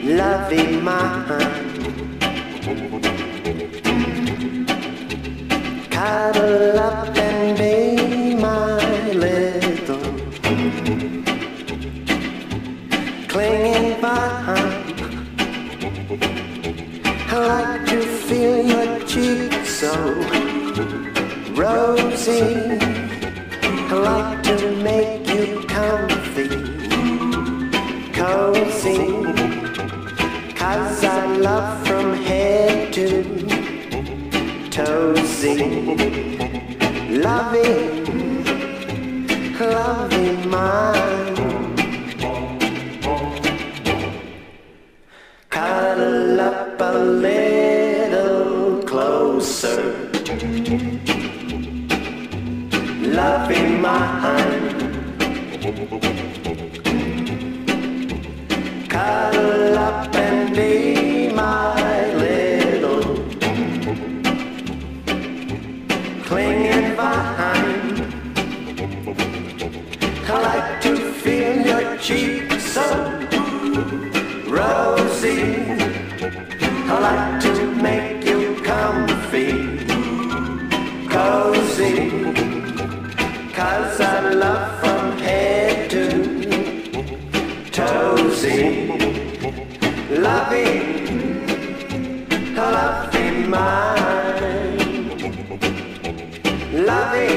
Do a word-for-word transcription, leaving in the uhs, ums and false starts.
lovey mine. Cuddle up and be my little clinging vine. I like to feel your cheek so rosy. I like to make you comfy, cozy, 'cause I love from head to toesy. Lovey, lovey mine. Cuddle up a little closer, lovey mine. Cuddle up and be my little clinging vine. I like to feel your cheek so rosy. I like to make you comfy, cozy, 'cause I love from head to toesy. Lovey, lovey mine. Lovey,